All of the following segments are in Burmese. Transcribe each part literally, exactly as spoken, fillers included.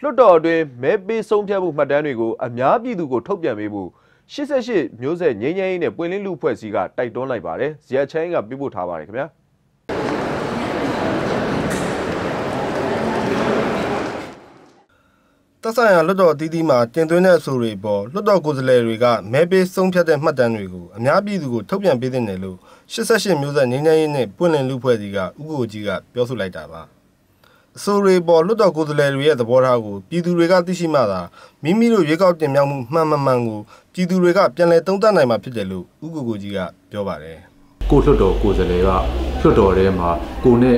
လွှတ်တော်အတွင်းမဲပေးဆုံးဖြတ်မှုမှတ်တမ်းတွေကိုအများပြည်သူကိုထုတ်ပြန်ပေးဖို့ရှစ်ဆယ့်ရှစ်မျိုးဆက်ငြိမ်းချမ်းရေးနဲ့ပွင့်လင်းလူဖွဲ့စည်းကတိုက်တွန်းလိုက်ပါတယ်။ဇေယျချမ်းကပြပို့ထားပါတယ်ခင်ဗျာ။သက်ဆိုင်ရာလွှတ်တော်အသီးသီးမှာတင်သွင်းတဲ့အဆိုတွေပေါ်လွှတ်တော်ကိုယ်စားလှယ်တွေကမဲပေးဆုံးဖြတ်တဲ့မှတ်တမ်းတွေကိုအများပြည်သူကိုထုတ်ပြန်ပေးတဲ့နယ်လို့ရှစ်ဆယ့်ရှစ်မျိုးဆက်ငြိမ်းချမ်းရေးနဲ့ပွင့်လင်းလူဖွဲ့စည်းကဥက္ကိုကြီးကပြောဆိုလိုက်တာပါအဆိုတွေပေါ်လွှတ်တော်ကိုယ်စားလှယ်တွေရဲ့သဘောထားကိုပြည်သူတွေကသိရှိမှသာမိမိတို့ရွေးကောက်တင်မြှောက်မှုမှန်မှန်မှန်ကိုပြည်သူတွေကပြန်လည်သုံးသပ်နိုင်မှာဖြစ်တယ်လို့ဥက္ကိုကြီးကပြောပါတယ်ကိုလွှတ်တော်ကိုယ်စားလှယ်ကလွှတ်တော်ထဲမှာကိုနဲ့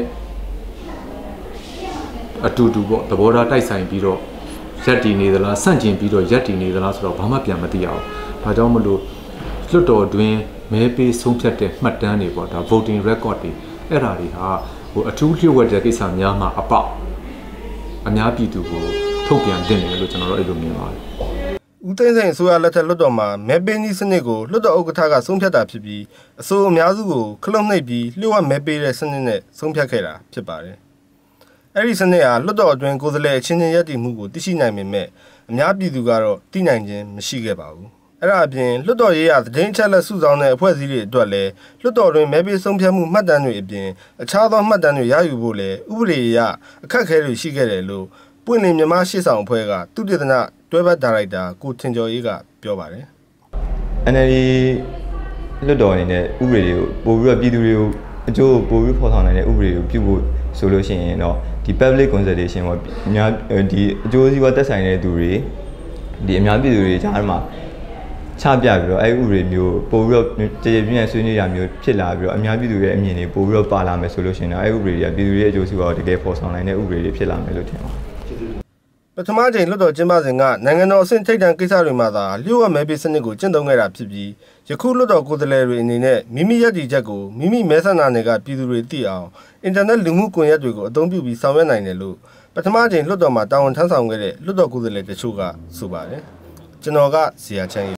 အတူတူပေါ့သဘောထားတိုက်ဆိုင်ပြီးတော့ရက်တည်နေသလားဆန့်ကျင်ပြီးတော့ရက်တည်နေသလားဆိုတော့ဘာမှပြန်မသိအောင်ဒါကြောင့်မလို့လွှတ်တော်တွင်မဲပေးဆုံးဖြတ်တဲ့မှတ်တမ်းတွေပေါ့ဒါ voting record တွေအဲ့ဓာတွေဟာဟိုအထူးလျှို့ဝှက်တဲ့ကိစ္စများမှာအပေါက်အများပြည်သူကိုထုတ်ပြန်တင်တယ်လို့ကျွန်တော်တို့အဲ့လိုမြင်ပါတယ်ဦးသိန်းစိန်အစိုးရလက်ထက်လွှတ်တော်မှာမဲပေးနည်းစနစ်ကိုလွှတ်တော်ဥက္ကဋ္ဌကဆုံးဖြတ်တာဖြစ်ပြီးအစိုးအများစုကိုခလုံနှိပ်ပြီးလျှို့ဝှက်မဲပေးတဲ့စနစ်နဲ့ဆုံးဖြတ်ခဲ့တာဖြစ်ပါတယ်အဲ့ဒီစနစ်ဟာလွှတ်တော်အတွင်းကိုယ်စားလှယ်အချင်းချင်းရပ်တည်မှုကိုသိရှိနိုင်ပေမဲ့အများပြည်သူကတော့သိနိုင်ခြင်းမရှိခဲ့ပါဘူးအဲ့ဒါအပြင်လွှတ်တော်ရေးရာသတင်းအချက်အလက်စုဆောင်းတဲ့အဖွဲ့အစည်းတွေအတွက်လည်းလွှတ်တော်တွင်မဲပေးဆုံးဖြတ်မှုမှတ်တမ်းတွေအပြင်အခြားသောမှတ်တမ်းတွေရယူဖို့လည်းဥပဒေအရအခက်အခဲတွေရှိခဲ့တယ်လို့ပွင့်လင်းမြန်မာရှေ့ဆောင်အဖွဲ့ကသုတေသနတွဲဘက်ဒါရိုက်တာကိုထင်ကျော်အေးကပြောပါတယ် N L D လွှတ်တော်အနေနဲ့ဥပဒေတွေကိုပို့ပြီးတော့ပြည်သူတွေကိုအကျိုးပို့ပြီးဖော်ဆောင်နိုင်တဲ့ဥပဒေကိုပြုဖို့ဆိုလို့ရှိရင်တော့ဒီ public consultation ပေါ့အများဒီအကျိုးစီးပွားသက်ဆိုင်တဲ့သူတွေဒီအများပြည်သူတွေကြားမှာချပြပြီးတော့အဲ့ဥပဒေမျိုးပို့ပြီးတော့ကြည်ကြည်ပြည့်ပြည့်ဆွေးနွေးရမျိုးဖြစ်လာပြီးတော့အများပြည်သူရဲ့အမြင်တွေပို့ပြီးတော့ပါလာမယ်ဆိုလို့ရှိရင်တော့အဲ့ဥပဒေတွေကပြည်သူတွေရဲ့အကျိုးစီးပွားကိုတကယ်ဖော်ဆောင်နိုင်တဲ့ဥပဒေတွေဖြစ်လာမယ်လို့ထင်ပါတယ်ပထမချိန်လွှတ်တော်ကျင်းပစဉ်ကနိုင်ငံတော်အဆင့်ထိပ်တန်းကိစ္စတွေမှာသာလျှို့ဝှက်မဲပေးစနစ်ကိုကျင့်သုံးခဲ့တာဖြစ်ပြီးယခုလွှတ်တော်ကိုယ်စားလှယ်တွေအနေနဲ့မိမိရည်တည်ချက်ကိုမိမိမဲဆန္ဒနယ်ကပြည်သူတွေသိအောင်အင်တာနက်လူမှုကွန်ရက်တွေကိုအသုံးပြုပြီးဆောင်ရွက်နိုင်တယ်လို့ပထမချိန်လွှတ်တော်မှာတာဝန်ထမ်းဆောင်ခဲ့တဲ့လွှတ်တော်ကိုယ်စားလှယ်တချို့ကဆိုပါတယ်ကျွန်တော်ကဇေယျချမ်း